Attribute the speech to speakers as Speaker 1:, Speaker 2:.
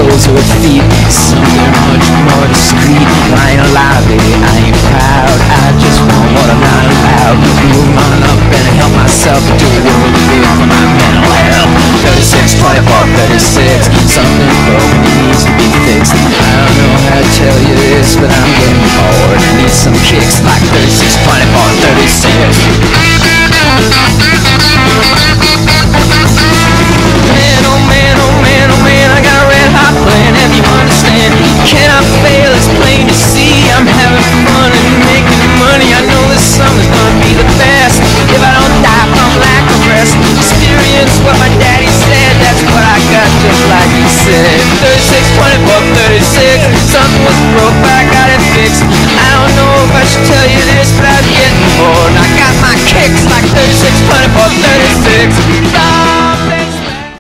Speaker 1: toes or feet, something much more discreet. I ain't alive, baby, I ain't proud. I just want what I'm not allowed. Move on up and help myself do a world of good for my mental health. 36, 24, 36, something broken needs to be fixed. I don't know how to tell you this, but I'm getting bored. I need some kicks like 36, 24, 36. Man, oh man, oh man, oh man, I got a red hot plan, have you understand? Can I fail? It's plain to see. I'm having fun and making money. I know this summer's gonna be the best. If I don't die from lack of rest, experience what my daddy said. That's what I got, just like he said. 36, 24, 36. Something was broke, but I got it fixed. I don't know if I should tell you this, but I was getting bored. I got my kicks like 36, 24, 36.